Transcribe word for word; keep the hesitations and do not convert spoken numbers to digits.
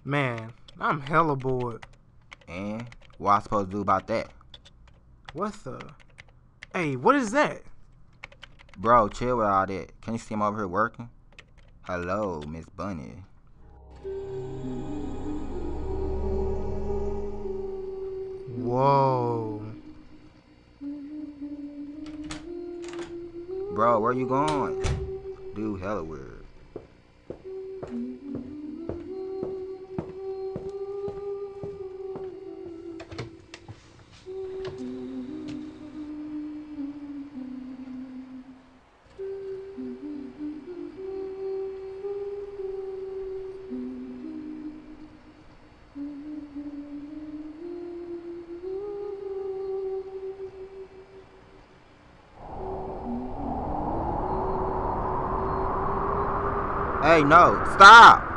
Man, I'm hella bored. And what I supposed to do about that? What the? Hey, what is that? Bro, chill with all that. Can you see him over here working? Hello, Miss Bunny. Whoa. Bro, where you going? Dude, hella weird. Hey, no, stop!